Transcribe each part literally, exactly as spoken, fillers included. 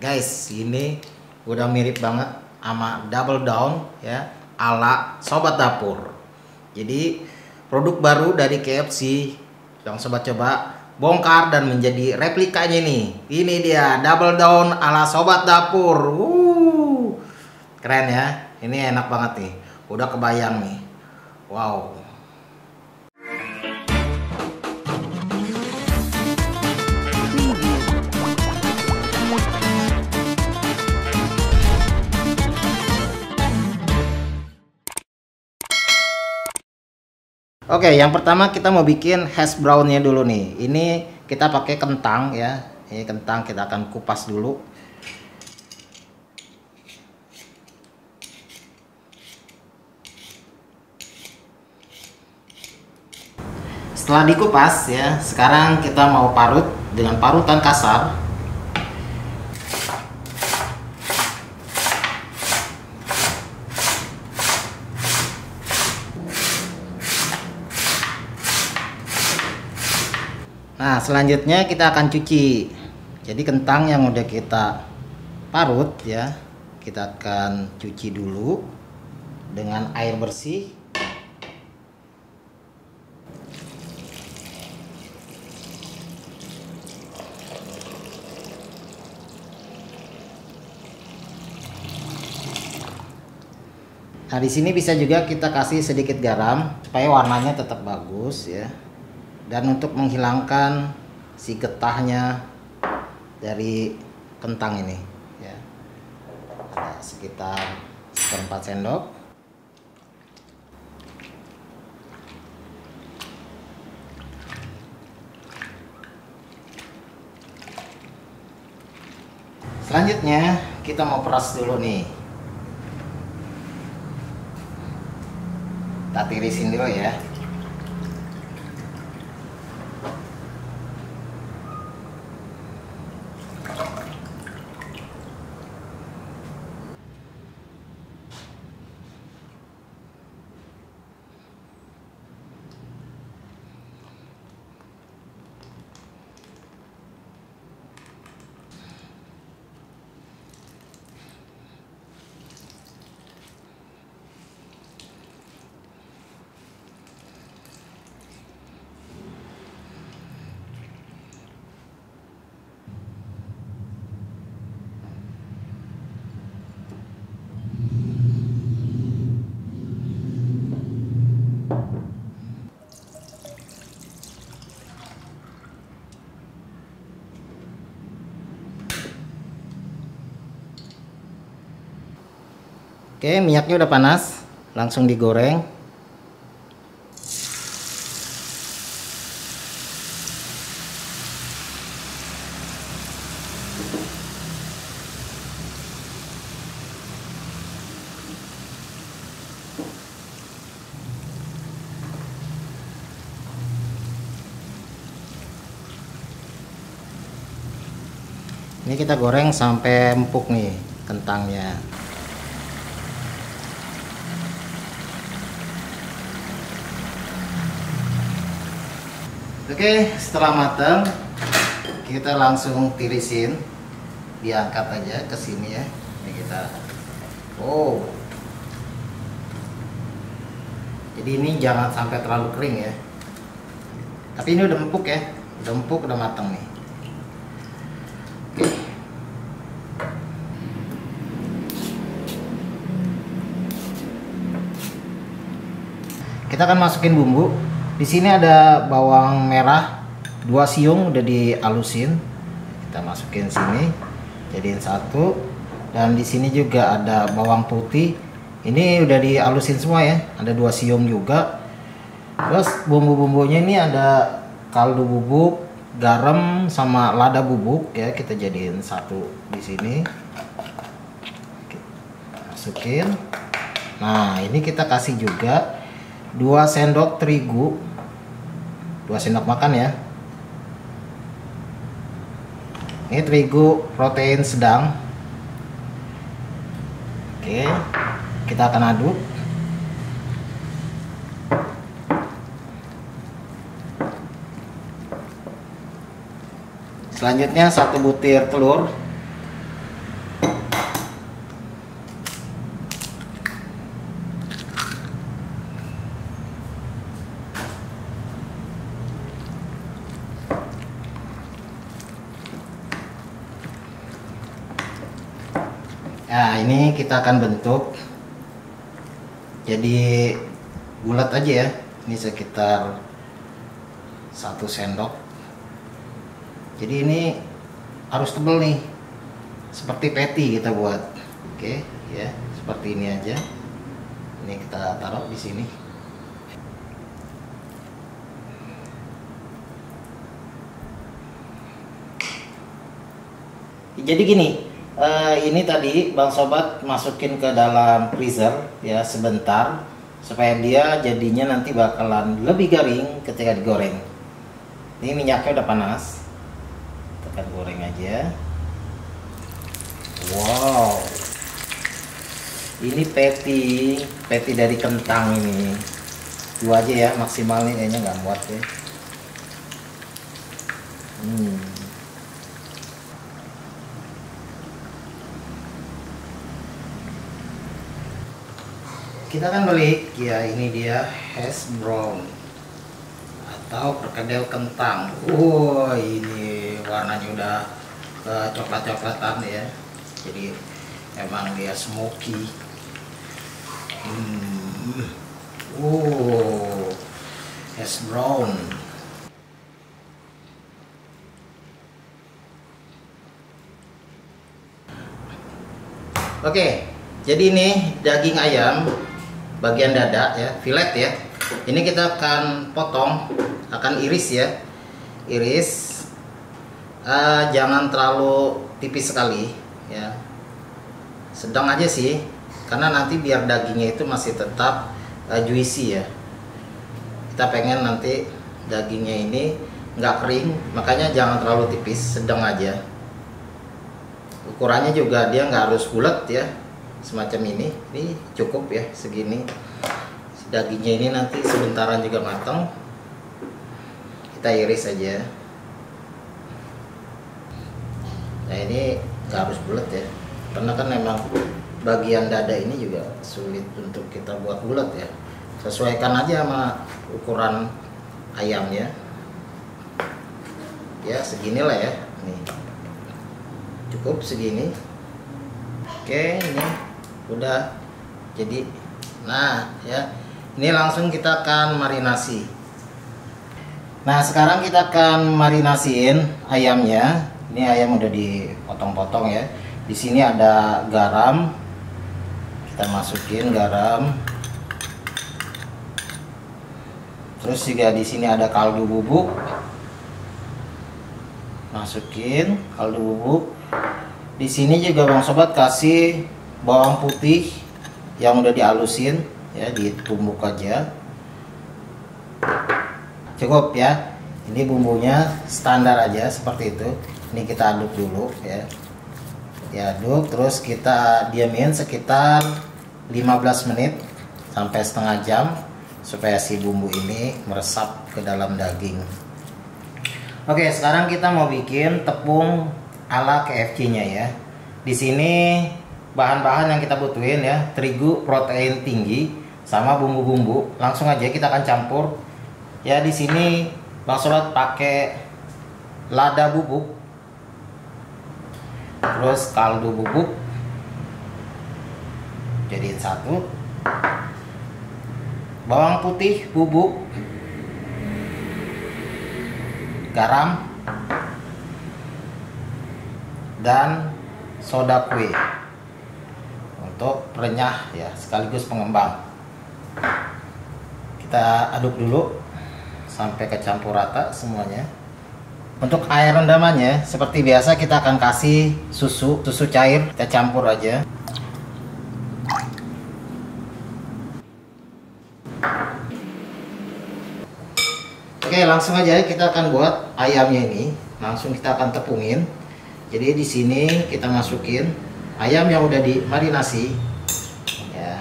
Guys, ini udah mirip banget sama double down ya, ala sobat dapur. Jadi produk baru dari K F C yang sobat coba bongkar dan menjadi replikanya nih. Ini dia double down ala sobat dapur. Wuh, keren ya. Ini enak banget nih. Udah kebayang nih. Wow. Oke, yang pertama kita mau bikin hash brownnya dulu nih. Ini kita pakai kentang ya. Ini kentang kita akan kupas dulu. Setelah dikupas ya, sekarang kita mau parut dengan parutan kasar. Nah, selanjutnya kita akan cuci. Jadi kentang yang udah kita parut ya, kita akan cuci dulu dengan air bersih. Nah, di sini bisa juga kita kasih sedikit garam supaya warnanya tetap bagus ya. Dan untuk menghilangkan si getahnya dari kentang ini ya, ada sekitar seperempat sendok. Selanjutnya kita mau peras dulu nih. Kita tirisin dulu ya. Oke, minyaknya udah panas, langsung digoreng. Ini kita goreng sampai empuk nih kentangnya. Oke, setelah matang kita langsung tirisin, diangkat aja ke sini ya. Ini kita, oh, jadi ini jangan sampai terlalu kering ya. Tapi ini udah empuk ya, udah empuk, udah matang nih. Oke. Kita akan masukin bumbu. Di sini ada bawang merah dua siung udah dihalusin, kita masukin sini, jadiin satu. Dan di sini juga ada bawang putih, ini udah dihalusin semua ya, ada dua siung juga. Terus bumbu-bumbunya ini ada kaldu bubuk, garam sama lada bubuk ya, kita jadiin satu di sini, masukin. Nah, ini kita kasih juga dua sendok terigu, dua sendok makan ya. Ini terigu protein sedang. Oke, kita akan aduk. Selanjutnya satu butir telur. Nah, ini kita akan bentuk jadi bulat aja ya. Ini sekitar satu sendok. Jadi ini harus tebal nih, seperti patty kita buat. Oke ya, seperti ini aja. Ini kita taruh di sini. Jadi gini, uh, ini tadi Bang Sobat masukin ke dalam freezer ya sebentar, supaya dia jadinya nanti bakalan lebih garing ketika digoreng. Ini minyaknya udah panas, tekan goreng aja. Wow, ini patty patty dari kentang ini. Dua aja ya maksimal nih, kayaknya nggak muat ya. Hmm. Kita akan beli ya, ini dia hash brown atau perkedel kentang. Wow, ini warnanya udah ke coklat-coklatan ya, jadi emang dia smoky. hmm. Wow, hash brown. Oke, jadi ini daging ayam bagian dada ya, filet ya. Ini kita akan potong, akan iris ya, iris. Uh, jangan terlalu tipis sekali ya, sedang aja sih, karena nanti biar dagingnya itu masih tetap uh, juicy ya. Kita pengen nanti dagingnya ini nggak kering, makanya jangan terlalu tipis, sedang aja. Ukurannya juga dia nggak harus bulat ya, semacam ini, ini cukup ya segini. Dagingnya ini nanti sebentaran juga matang, kita iris aja. Nah ini nggak harus bulat ya, karena kan memang bagian dada ini juga sulit untuk kita buat bulat ya. Sesuaikan aja sama ukuran ayamnya ya, seginilah ya, nih cukup segini. Oke, ini udah jadi. Nah ya, ini langsung kita akan marinasi. Nah sekarang kita akan marinasiin ayamnya. Ini ayam udah dipotong-potong ya. Di sini ada garam, kita masukin garam. Terus juga di sini ada kaldu bubuk, masukin kaldu bubuk. Di sini juga Bang Sobat kasih bawang putih yang udah dihalusin ya, ditumbuk aja. Cukup ya. Ini bumbunya standar aja seperti itu. Ini kita aduk dulu ya. Diaduk terus kita diamin sekitar lima belas menit sampai setengah jam supaya si bumbu ini meresap ke dalam daging. Oke, sekarang kita mau bikin tepung ala K F C-nya ya. Di sini bahan-bahan yang kita butuhin ya, terigu protein tinggi sama bumbu-bumbu. Langsung aja kita akan campur. Ya di sini Bang Sobat pakai lada bubuk, terus kaldu bubuk, jadiin satu. Bawang putih bubuk, garam, dan soda kue untuk renyah ya, sekaligus pengembang. Kita aduk dulu sampai kecampur rata semuanya. Untuk air rendamannya seperti biasa kita akan kasih susu, susu cair, kita campur aja. Oke, langsung aja kita akan buat ayamnya ini. Langsung kita akan tepungin. Jadi di sini kita masukin ayam yang udah dimarinasi. Ya.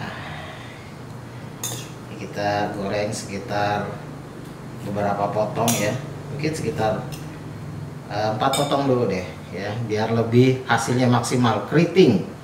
Ini kita goreng sekitar beberapa potong ya. Mungkin sekitar uh, empat potong dulu deh ya, biar lebih hasilnya maksimal, keriting.